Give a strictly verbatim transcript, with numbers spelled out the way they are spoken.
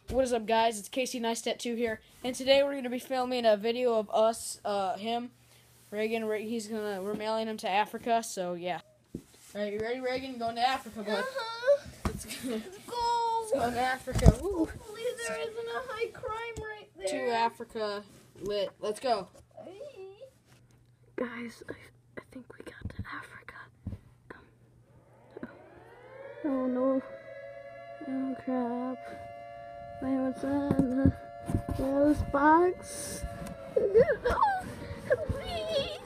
What is up, guys? It's Casey Neistat two here, and today we're going to be filming a video of us, uh, him, Reagan. He's gonna, we're mailing him to Africa, so yeah. All right, you ready, Reagan? Going to Africa, bud. Uh-huh. Let's go. Let's go. Let's go to Africa. Woo. Hopefully there isn't a high crime right there. To Africa, lit. Let's go. Guys, I, I think we got to Africa. Um, oh no. Oh crap. Wait, what's in the, this box? No, please.